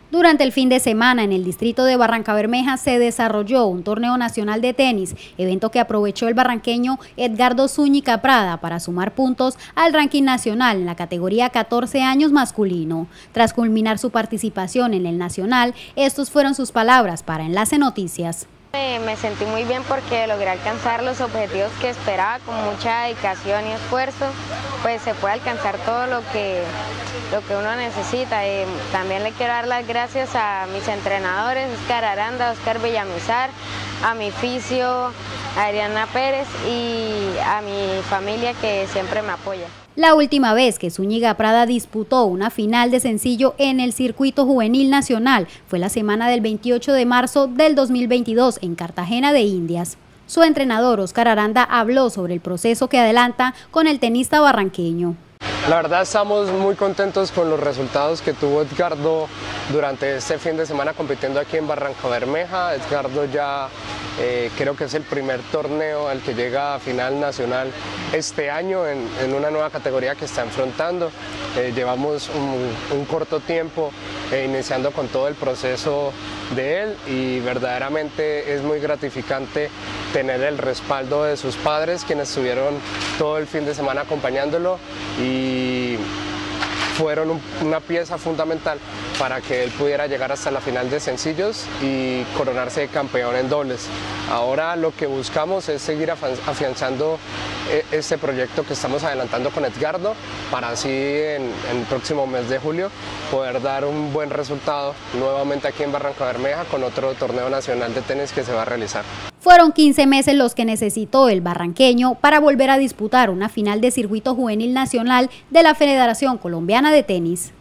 Durante el fin de semana en el distrito de Barrancabermeja se desarrolló un torneo nacional de tenis, evento que aprovechó el barranqueño Edgardo Zúñiga Prada para sumar puntos al ranking nacional en la categoría 14 años masculino. Tras culminar su participación en el nacional, estos fueron sus palabras para Enlace Noticias. Me sentí muy bien porque logré alcanzar los objetivos que esperaba con mucha dedicación y esfuerzo, pues se puede alcanzar todo lo que uno necesita. También le quiero dar las gracias a mis entrenadores, Oscar Aranda, Oscar Villamizar, a mi fisio, Adriana Pérez y a mi familia que siempre me apoya. La última vez que Zúñiga Prada disputó una final de sencillo en el circuito juvenil nacional fue la semana del 28 de marzo del 2022 en Cartagena de Indias. Su entrenador Oscar Aranda habló sobre el proceso que adelanta con el tenista barranqueño. La verdad estamos muy contentos con los resultados que tuvo Edgardo durante este fin de semana compitiendo aquí en Barrancabermeja. Edgardo ya creo que es el primer torneo al que llega a final nacional este año en una nueva categoría que está enfrentando. Llevamos un corto tiempo iniciando con todo el proceso de él y verdaderamente es muy gratificante tener el respaldo de sus padres, quienes estuvieron todo el fin de semana acompañándolo y fueron una pieza fundamental para que él pudiera llegar hasta la final de sencillos y coronarse campeón en dobles. Ahora lo que buscamos es seguir afianzando este proyecto que estamos adelantando con Edgardo para así en el próximo mes de julio poder dar un buen resultado nuevamente aquí en Barrancabermeja con otro torneo nacional de tenis que se va a realizar. Fueron 15 meses los que necesitó el barranqueño para volver a disputar una final de circuito juvenil nacional de la Federación Colombiana de Tenis.